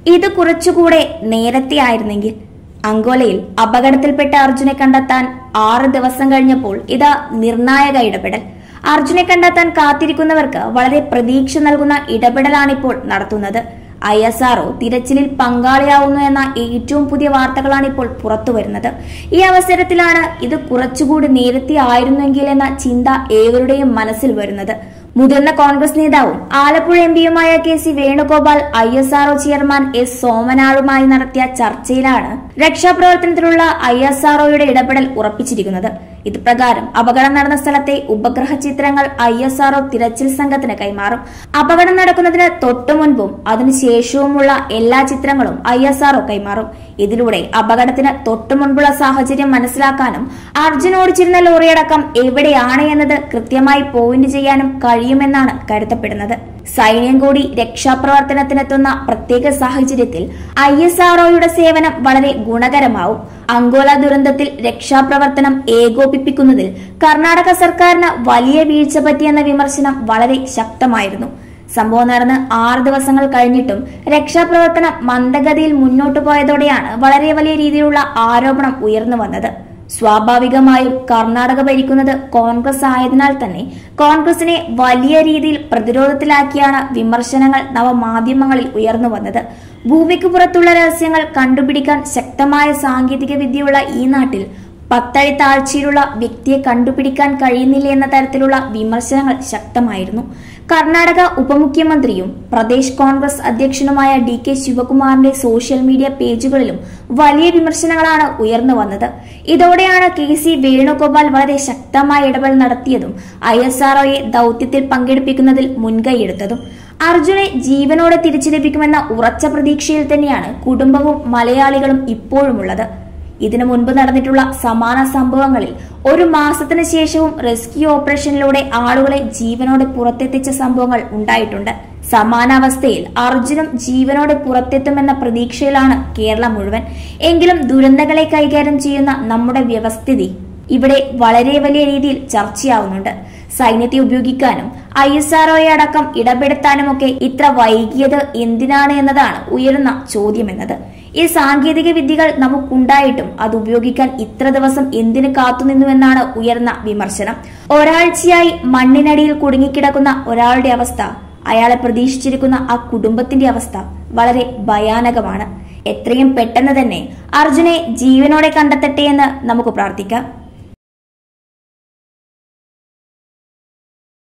ഇത് കുറച്ചുകൂടെ നേരത്തെ ആയിരുന്നെങ്കിൽ. അങ്കോലയിൽ അപകടത്തിൽപ്പെട്ട അർജുനെ കണ്ടെത്താൻ 6 ദിവസം കഴിഞ്ഞപ്പോൾ ഇതാ നിർണായക ഇടപെടൽ. അർജുനെ കണ്ടെത്താൻ കാത്തിരിക്കുന്നവർക്ക് വളരെ പ്രതീക്ഷ നൽകുന്ന ഇടപെടലാണിപ്പോൾ നടത്തുന്നത്. ISRO തിരച്ചിലിൽ പങ്കാളിയാവുന്നു എന്ന ഏറ്റവും പുതിയ വാർത്തകളാണ് ഇപ്പോൾ പുറത്തുവരുന്നത്. ഈ അവസരത്തിലാണ് ഇത് കുറച്ചുകൂടി നേരത്തെ ആയിരുന്നെങ്കിൽ എന്ന ചിന്ത ഏവരുടെയും മനസ്സിൽ വരുന്നത്. മുതിർന്ന കോൺഗ്രസ് നേതാവും ആലപ്പുഴ എംപിയുമായ KC Venugopal ISRO chairman S സോമനാളുമായി നടത്തിയ ചർച്ചയിലാണ് രക്ഷാപ്രവർത്തനത്തിലുള്ള ISROയുടെ ഇടപെടൽ ഉറപ്പിച്ചിരിക്കുന്നത്. ഇത് പ്രകാരം അപകടം നടന്ന സ്ഥലത്തെ ഉപഗ്രഹ ചിത്രങ്ങൾ ISRO തിരച്ചിൽ സംഘത്തിന് കൈമാറും. അപകടം നടക്കുന്നതിന് തൊട്ടു മുൻപും അതിനുശേഷവുമുള്ള എല്ലാ ചിത്രങ്ങളും ISRO കൈമാറും. ഇതിലൂടെ അപകടത്തിന് തൊട്ടു മുൻപുള്ള സാഹചര്യം മനസ്സിലാക്കാനും അർജുൻ ഓടിച്ചിരുന്ന ലോറിയടക്കം എവിടെയാണ് എന്നത് കൃത്യമായി പോയിന്റ് ചെയ്യാനും കഴിയുമെന്നാണ് കരുതപ്പെടുന്നത്. സൈന്യം കൂടി രക്ഷാപ്രവർത്തനത്തിനെത്തുന്ന പ്രത്യേക സാഹചര്യത്തിൽ ISROയുടെ സേവനം വളരെ ഗുണകരമാവും. അങ്കോല ദുരന്തത്തിൽ രക്ഷാപ്രവർത്തനം ഏകോപിപ്പിക്കുന്നതിൽ കർണാടക സർക്കാരിന് വലിയ വീഴ്ച പറ്റിയെന്ന വിമർശനം വളരെ ശക്തമായിരുന്നു. സംഭവം നടന്ന് 6 ദിവസങ്ങൾ കഴിഞ്ഞിട്ടും രക്ഷാപ്രവർത്തനം മന്ദഗതിയിൽ മുന്നോട്ടു പോയതോടെയാണ് വളരെ വലിയ രീതിയിലുള്ള ആരോപണം ഉയർന്നു വന്നത്. സ്വാഭാവികമായും കർണാടക ഭരിക്കുന്നത് കോൺഗ്രസ് ആയതിനാൽ തന്നെ കോൺഗ്രസിനെ വലിയ രീതിയിൽ പ്രതിരോധത്തിലാക്കിയാണ് വിമർശനങ്ങൾ നവമാധ്യമങ്ങളിൽ ഉയർന്നു വന്നത്. ഭൂമിക്ക് പുറത്തുള്ള രഹസ്യങ്ങൾ കണ്ടുപിടിക്കാൻ ശക്തമായ സാങ്കേതിക വിദ്യയുള്ള ഈ നാട്ടിൽ 10 അടി താഴ്ചയിലുള്ള വ്യക്തിയെ കണ്ടുപിടിക്കാൻ കഴിയുന്നില്ല എന്ന തരത്തിലുള്ള വിമർശനങ്ങൾ ശക്തമായിരുന്നു. കർണാടക ഉപമുഖ്യമന്ത്രിയും പ്രദേശ് കോൺഗ്രസ് അധ്യക്ഷനുമായ DK ശിവകുമാറിന്റെ സോഷ്യൽ മീഡിയ പേജുകളിലും വലിയ വിമർശനങ്ങളാണ് ഉയർന്നു വന്നത്. ഇതോടെയാണ് KC വേണുഗോപാൽ വളരെ ശക്തമായ ഇടപെടൽ നടത്തിയതും ISROയെ ദൌത്യത്തിൽ പങ്കെടുപ്പിക്കുന്നതിൽ മുൻകൈയെടുത്തതും. അർജുനെ ജീവനോടെ തിരിച്ചു ലഭിക്കുമെന്ന ഉറച്ച പ്രതീക്ഷയിൽ തന്നെയാണ് കുടുംബവും മലയാളികളും ഇപ്പോഴുമുള്ളത്. ഇതിനു മുൻപ് നടന്നിട്ടുള്ള സമാന സംഭവങ്ങളിൽ 1 മാസത്തിന് ശേഷവും റെസ്ക്യൂ ഓപ്പറേഷനിലൂടെ ആളുകളെ ജീവനോടെ പുറത്തെത്തിച്ച സംഭവങ്ങൾ ഉണ്ടായിട്ടുണ്ട്. സമാനാവസ്ഥയിൽ അർജുനും ജീവനോടെ പുറത്തെത്തുമെന്ന പ്രതീക്ഷയിലാണ് കേരളം മുഴുവൻ. എങ്കിലും ദുരന്തങ്ങളെ കൈകാര്യം ചെയ്യുന്ന നമ്മുടെ വ്യവസ്ഥിതി ഇവിടെ വളരെ വലിയ രീതിയിൽ ചർച്ചയാവുന്നുണ്ട്. സൈന്യത്തെ ഉപയോഗിക്കാനും ISROയെ അടക്കം ഇടപെടുത്താനുമൊക്കെ ഇത്ര വൈകിയത് എന്തിനാണ് എന്നതാണ് ഉയരുന്ന ചോദ്യമെന്നത്. ഈ സാങ്കേതിക വിദ്യകൾ നമുക്കുണ്ടായിട്ടും അത് ഉപയോഗിക്കാൻ ഇത്ര ദിവസം എന്തിനു കാത്തുനിന്നുവെന്നാണ് ഉയർന്ന വിമർശനം. ഒരാഴ്ചയായി മണ്ണിനടിയിൽ കുടുങ്ങിക്കിടക്കുന്ന ഒരാളുടെ അവസ്ഥ, അയാളെ പ്രതീക്ഷിച്ചിരിക്കുന്ന ആ കുടുംബത്തിന്റെ അവസ്ഥ വളരെ ഭയാനകമാണ്. എത്രയും പെട്ടെന്ന് തന്നെ അർജുനെ ജീവനോടെ കണ്ടെത്തട്ടെ എന്ന് നമുക്ക് പ്രാർത്ഥിക്കാം.